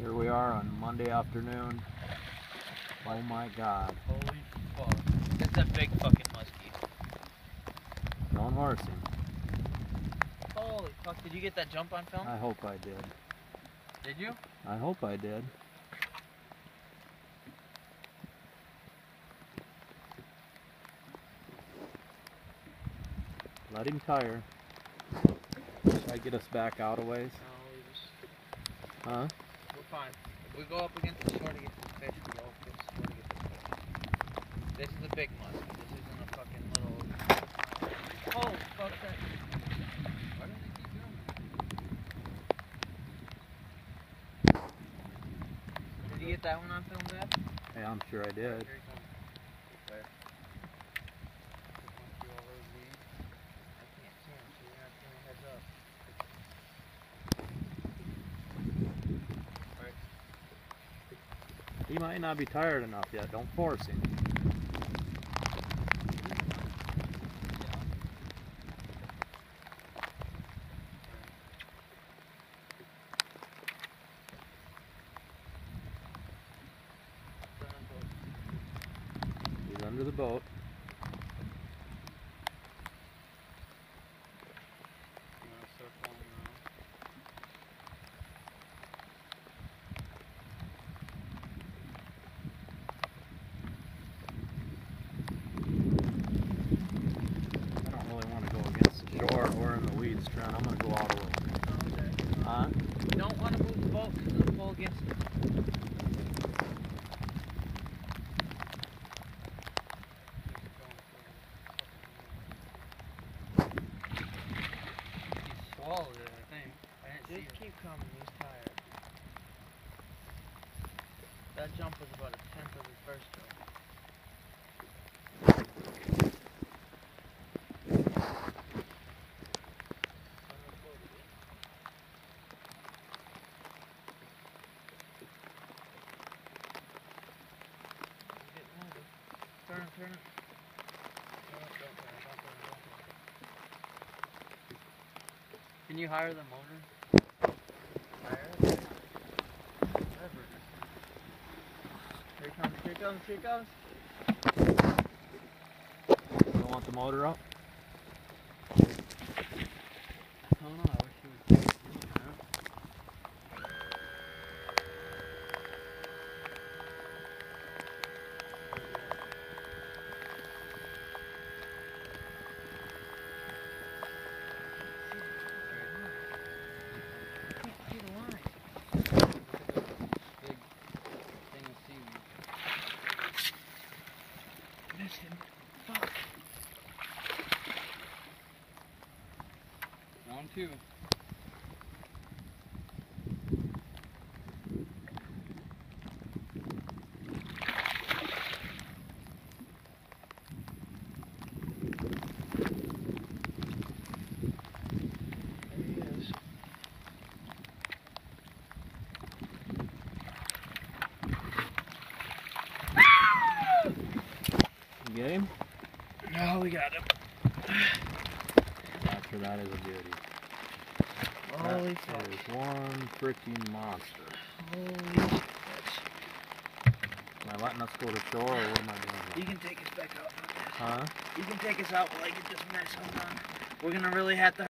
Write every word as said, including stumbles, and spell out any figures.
Here we are on Monday afternoon. Oh my god. Holy fuck. That's a big fucking muskie. Don't horse him. Holy fuck, did you get that jump on film? I hope I did. Did you? I hope I did. Let him tire. Should I get us back out a ways? No, we just... Huh? We're fine. If we go up against the shore to get this fish, we go up against the shore to get this fish. This is a big muskie. This isn't a fucking little... Oh, fuck that. Why do they keep doing that? Did you get that one on film, Dad? Yeah, I'm sure I did. Here he comes. Okay. I can't see him, so you're gonna have to turn your heads up. He might not be tired enough yet. Don't force him. He's under the boat. Or in the weeds, Trent. I'm gonna go out a little. Okay. Huh? You don't want to move the boat because it'll pull against it. He swallowed it, I think. I didn't see Just keep coming, he's tired. That jump was about a tenth of his first jump. Turn it, turn it. No, don't turn it, don't turn it, don't turn it. Can you hire the motor? Hire it? Whatever it is. Here it comes, here it comes, here it comes. Don't want the motor up? I don't know, I wish he was big. Miss him. Fuck. Round two. There he is. You get him? No, we got him. After that is a beauty. Holy that fuck. is one freaking monster. Holy shit. Am I letting us go to shore or what am I doing? You can take us back out. Huh? You can take us out while I get this mess undone. We're gonna really have to